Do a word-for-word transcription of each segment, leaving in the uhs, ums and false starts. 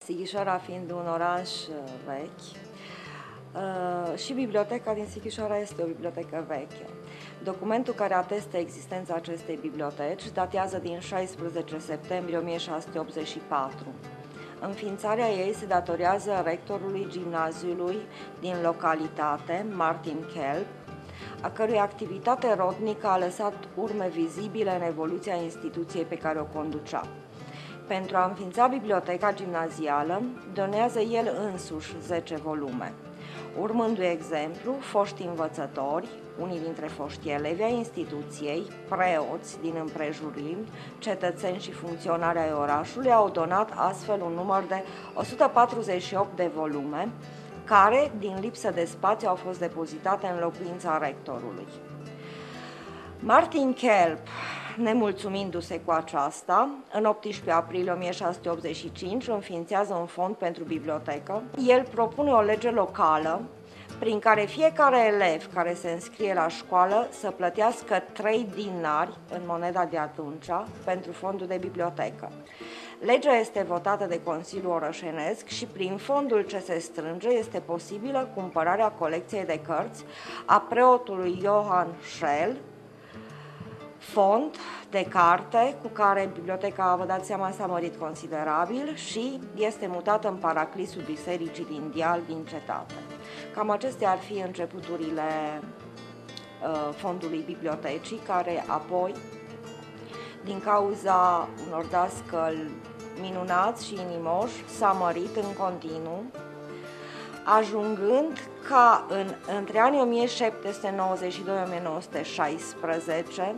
Sighișoara fiind un oraș vechi, și biblioteca din Sighișoara este o bibliotecă veche. Documentul care atestă existența acestei biblioteci datează din șaisprezece septembrie o mie șase sute optzeci și patru. Înființarea ei se datorează rectorului gimnaziului din localitate, Martin Kelp, a cărui activitate rodnică a lăsat urme vizibile în evoluția instituției pe care o conducea. Pentru a înființa biblioteca gimnazială, donează el însuși zece volume. Urmându-i exemplu, foști învățători, unii dintre foști elevi ai instituției, preoți din împrejurimi, cetățeni și funcționari ai orașului au donat astfel un număr de o sută patruzeci și opt de volume, care, din lipsă de spațiu, au fost depozitate în locuința rectorului. Martin Kelp, nemulțumindu-se cu aceasta, în optsprezece aprilie o mie șase sute optzeci și cinci înființează un fond pentru bibliotecă. El propune o lege locală prin care fiecare elev care se înscrie la școală să plătească trei dinari în moneda de atunci pentru fondul de bibliotecă. Legea este votată de Consiliul Orășenesc și prin fondul ce se strânge este posibilă cumpărarea colecției de cărți a preotului Johann Schell, fond de carte cu care biblioteca, vă dați seama, s-a mărit considerabil și este mutată în paraclisul bisericii din Deal din cetate. Cam acestea ar fi începuturile uh, fondului bibliotecii, care apoi, din cauza unor dascăli minunați și inimoși, s-a mărit în continuu, ajungând ca în, între anii o mie șapte sute nouăzeci și doi - o mie nouă sute șaisprezece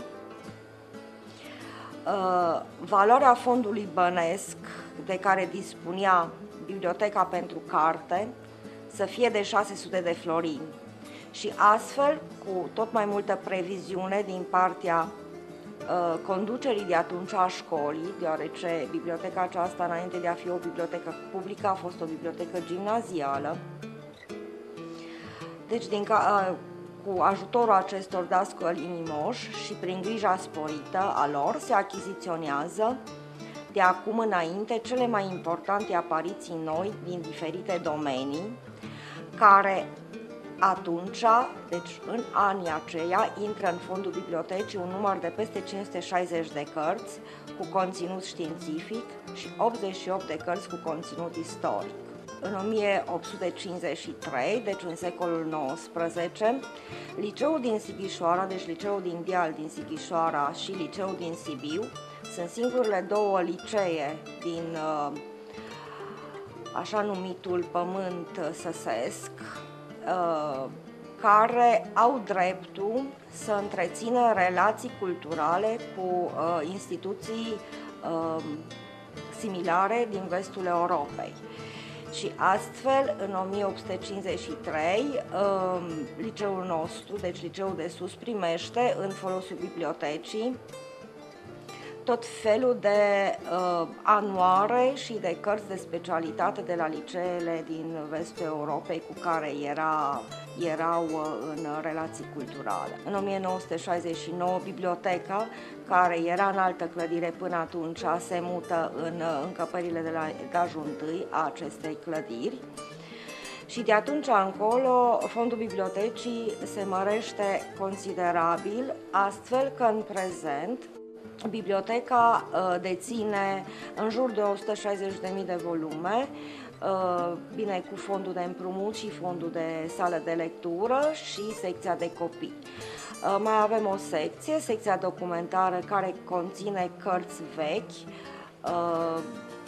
Uh, valoarea fondului bănesc de care dispunea Biblioteca pentru Carte să fie de șase sute de florini și astfel, cu tot mai multă previziune din partea uh, conducerii de atunci a școlii, deoarece biblioteca aceasta, înainte de a fi o bibliotecă publică, a fost o bibliotecă gimnazială. Deci, din ca, uh, cu ajutorul acestor dascăli inimoși și prin grija sporită a lor, se achiziționează de acum înainte cele mai importante apariții noi din diferite domenii, care atunci, deci în anii aceia, intră în fondul bibliotecii un număr de peste cinci sute șaizeci de cărți cu conținut științific și optzeci și opt de cărți cu conținut istoric. În o mie opt sute cincizeci și trei, deci în secolul nouăsprezece, liceul din Sighișoara, deci liceul din Deal din Sighișoara și liceul din Sibiu, sunt singurele două licee din așa numitul pământ săsesc, care au dreptul să întrețină relații culturale cu instituții similare din vestul Europei. Și astfel, în o mie opt sute cincizeci și trei, liceul nostru, deci liceul de sus, primește în folosul bibliotecii tot felul de uh, anuare și de cărți de specialitate de la liceele din vestul Europei cu care era, erau în relații culturale. În o mie nouă sute șaizeci și nouă, biblioteca, care era în altă clădire până atunci, se mută în încăperile de la etajul întâi a acestei clădiri. Și de atunci încolo, fondul bibliotecii se mărește considerabil, astfel că în prezent biblioteca uh, deține în jur de o sută șaizeci de mii de volume, uh, bine, cu fondul de împrumut și fondul de sală de lectură și secția de copii. Uh, mai avem o secție, secția documentară, care conține cărți vechi, uh,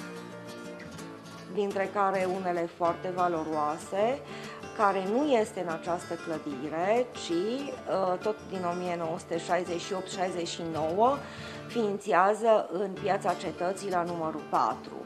dintre care unele foarte valoroase, care nu este în această clădire, ci tot din o mie nouă sute șaizeci și opt - șaizeci și nouă ființează în Piața Cetății la numărul patru.